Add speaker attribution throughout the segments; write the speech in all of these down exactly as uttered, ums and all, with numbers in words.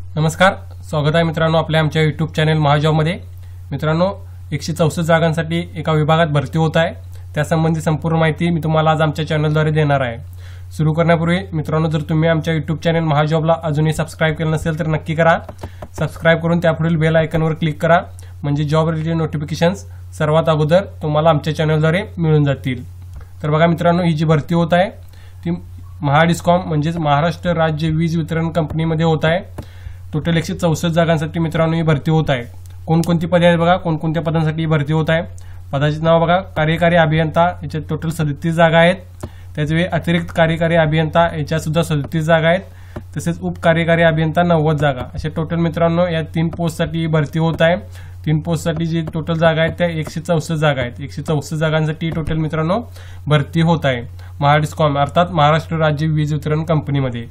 Speaker 1: नमस्कार, स्वागत आहे मित्रांनो आपल्या आमच्या यूट्यूब चॅनल महाजॉबमध्ये। मित्रांनो, एकशे चौसष्ट जागांसाठी एका विभागात भरती होत आहे, त्यासंबंधी संपूर्ण माहिती मी तुम्हाला आज आमच्या चॅनलद्वारे देणार आहे। सुरू करण्यापूर्वी मित्रांनो, जर तुम्ही आमच्या यूट्यूब चॅनल महाजॉबला अजूनही सबस्क्राइब केलं नसेल तर नक्की करा। सबस्क्राइब करून त्यापुढील बेल आयकॉनवर क्लिक करा, म्हणजे जॉब रिलेटेड नोटिफिकेशन्स सर्वात अगोदर तुम्हाला आमच्या चॅनलद्वारे मिळून जातील। तर बघा मित्रांनो, ही जी भरती होत आहे ती महाडिस्कॉम म्हणजे महाराष्ट्र राज्य वीज वितरण कंपनीमध्ये होत आहे। टोटल एकशे चौसष्ट जागांसाठी मित्रांनो ही भरती होत आहे। कोणकोणती पदे आहेत बघा, कोणकोणत्या पदांसाठी ही भरती होत आहे। पदाचे नाव बघा, कार्यकारी अभियंता, याच्यात टोटल सदतीस जागा आहेत। त्याचवेळी अतिरिक्त कार्यकारी अभियंता याच्यात सुद्धा सदतीस जागा आहेत। तसेच उप कार्यकारी अभियंता नव्वद जागा, असे टोटल मित्रांनो या तीन पोस्टसाठी भरती होत आहे। तीन पोस्टसाठी जी टोटल जागा आहेत त्या एकशे चौसष्ट जागा आहेत। एकशे चौसष्ट जागांसाठी टोटल मित्रांनो भरती होत आहे महाडिस्कॉम अर्थात महाराष्ट्र राज्य वीज वितरण कंपनीमध्ये।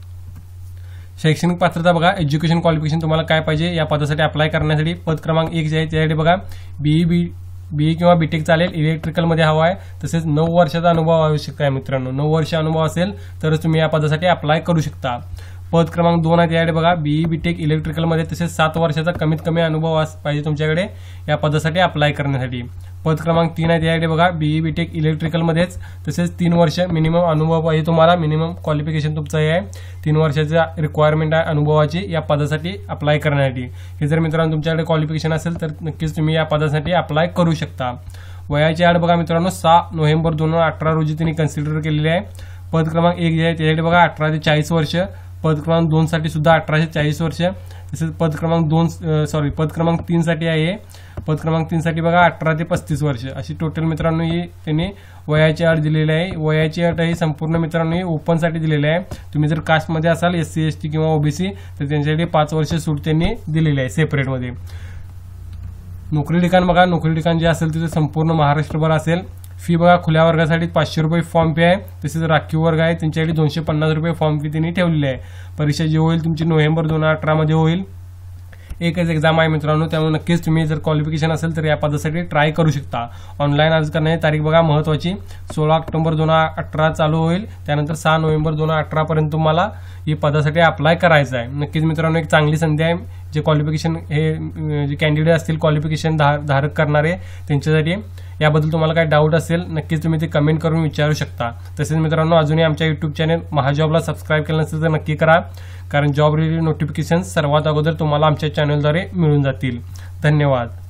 Speaker 1: शैक्षणिक पात्रता बघा, एज्युकेशन क्वालिफिकेशन तुम्हाला काय पाहिजे या पदासाठी अप्लाय करण्यासाठी पद क्रमांक एक जे आहे त्यासाठी बघा बीई बी बीई किंवा बीटेक चालेल, इलेक्ट्रिकल मध्ये हवा आहे। तसेच नऊ वर्षाचा अनुभव आवश्यक आहे मित्रांनो, नऊ वर्ष अनुभव असेल तरच तुम्ही या पदासाठी अप्लाय करू शकता। पद क्रमांक दोन आहे त्यासाठी बघा बीई बीटेक इलेक्ट्रिकल मध्ये, तसेच सात वर्षाचा कमीत कमी अनुभव पाहिजे तुमच्याकडे या पदासाठी अप्लाय करण्यासाठी। पद क्रमांक तीन आहे त्यासाठी बघा बीई बीटेक इलेक्ट्रिकल मध्येच, तसेच तीन वर्ष मिनिमम अनुभव पाहिजे तुम्हाला, मिनिमम क्वालिफिकेशन तुमचं हे आहे तीन वर्षाचा रिक्वायरमेंट आहे अनुभवाची या पदासाठी अप्लाय करण्यासाठी। हे जर मित्रांनो तुमच्याकडे क्वालिफिकेशन असेल तर नक्कीच तुम्ही या पदासाठी अप्लाय करू शकता। वयाची अट बघा मित्रांनो, सहा नोव्हेंबर दोन हजार अठरा रोजी त्यांनी कन्सिडर केलेली आहे। पद क्रमांक एक जे आहे त्यासाठी बघा अठरा ते चाळीस वर्ष, पद क्रमांक दोन साठी सुद्धा अठरा ते चाळीस वर्ष, तसेच पद क्रमांक दोन सॉरी पद क्रमांक तीन साठी आहे, पद क्रमांक तीन साठी बघा अठरा ते पस्तीस वर्ष, अशी टोटल मित्रांनो ही त्यांनी वयाची अट दिलेली आहे। वयाची अट ही संपूर्ण मित्रांनो ही ओपन साठी दिलेली आहे। तुम्ही जर कास्ट मध्ये असाल एस सी एस टी किंवा ओबीसी तर त्यांच्यासाठी पाच वर्ष सूट त्यांनी दिलेली आहे सेपरेट मध्ये। नोकरी ठिकाण बघा, नोकरी ठिकाण जे असेल तिथे संपूर्ण महाराष्ट्रभर असेल। फी बघा, खुल्या वर्गासाठी पाचशे रुपये फॉर्म फी आहे, तसेच राखीव वर्ग आहे त्यांच्यासाठी दोनशे पन्नास रुपये फॉर्म फी त्यांनी ठेवलेली आहे। परीक्षा जी होईल तुमची नोव्हेंबर दोन हजार अठरा मध्ये होईल। एकच एक्झाम आहे मित्रांनो, त्यामुळे नक्कीच तुम्ही जर क्वालिफिकेशन असेल तर या पदासाठी ट्राय करू शकता। ऑनलाईन अर्ज करण्याची तारीख बघा महत्वाची, सोळा ऑक्टोबर दोन हजार अठरा चालू होईल, त्यानंतर सहा नोव्हेंबर दोन हजार अठरा पर्यंत तुम्हाला ही पदासाठी अप्लाय करायचं आहे। नक्कीच मित्रांनो एक चांगली संधी आहे, जे क्वालिफिकेशन हे जे कॅन्डिडेट असतील क्वालिफिकेशन धारक करणारे त्यांच्यासाठी। याबद्दल तुम्हाला काही डाऊट असेल नक्कीच तुम्ही ते कमेंट करून विचारू शकता। तसेच मित्रांनो अजूनही आमच्या यूट्यूब चॅनल महाजॉबला सबस्क्राईब केलं नसेल तर नक्की करा, कारण जॉब रिलेटेड नोटिफिकेशन सर्वात अगोदर तुम्हाला आमच्या चॅनलद्वारे मिळून जातील। धन्यवाद।